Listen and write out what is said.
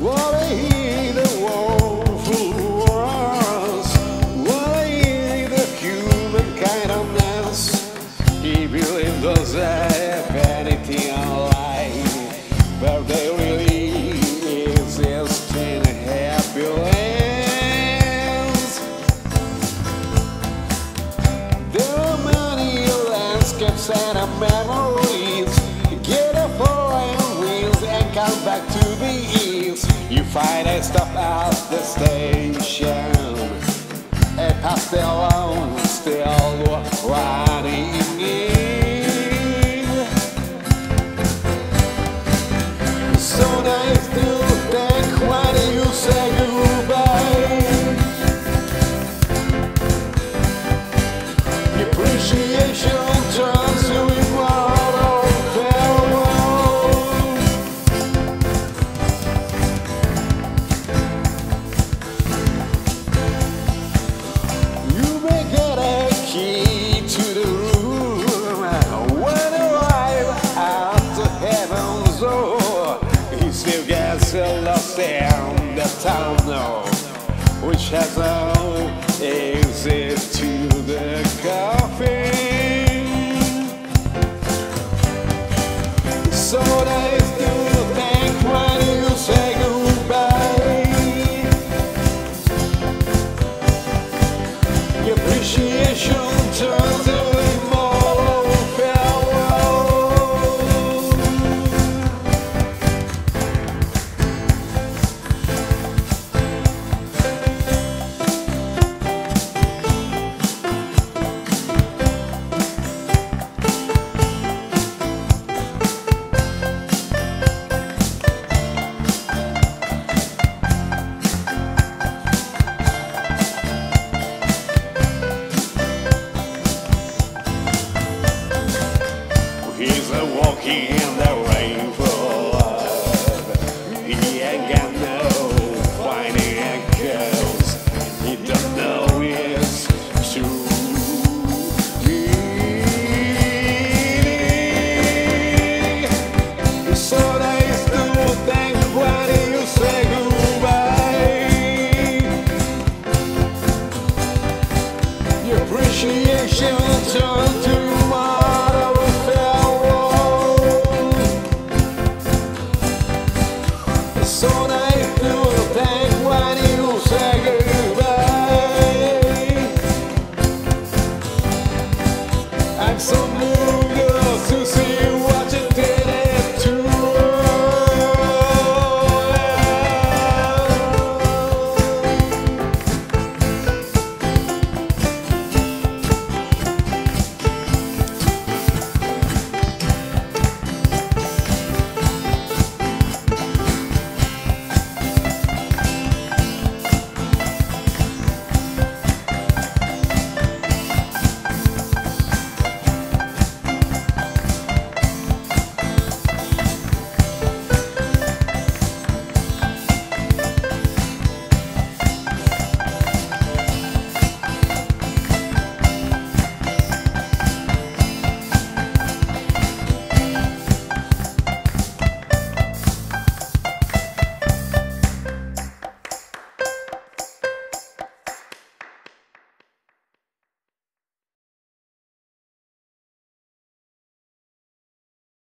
What I hear the woeful words, what I hear the human kind of mess. He believes those have vanity in life, but they really exist in happy lands. There are many landscapes and memories. Get up on wheels and come back to the east. You find a stop at the station, a pastel still running in. So nice to think when you say goodbye. The appreciation turns to immortal farewell. You may get a key to the room when you arrive at the heaven's door. He still gets lost in the tunnel, which has no exit to the coffin. So nice to think when you say goodbye. Your appreciation turns to immortal farewell. He's a walking in the rain flood. He ain't got no finding echoes. He don't know it's to be. So nice to think when you say goodbye. Your appreciation turns to immortal farewell. So